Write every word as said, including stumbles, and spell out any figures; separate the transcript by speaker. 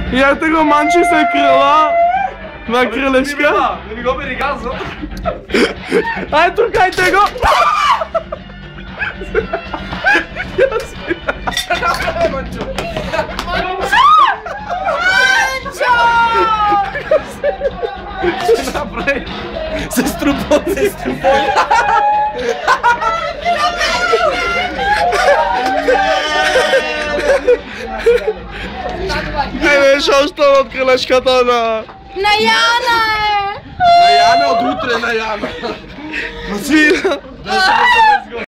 Speaker 1: Я те го манчи се крила. На крилешка.
Speaker 2: Не ми го бери газо.
Speaker 1: Ай, туркайте го.
Speaker 2: Манчо! Ще направи? Се струпо, се струпо.
Speaker 1: Не беше още от крилешката на...
Speaker 3: На Яна е!
Speaker 2: На Яна от утре, на Яна.
Speaker 1: Свина.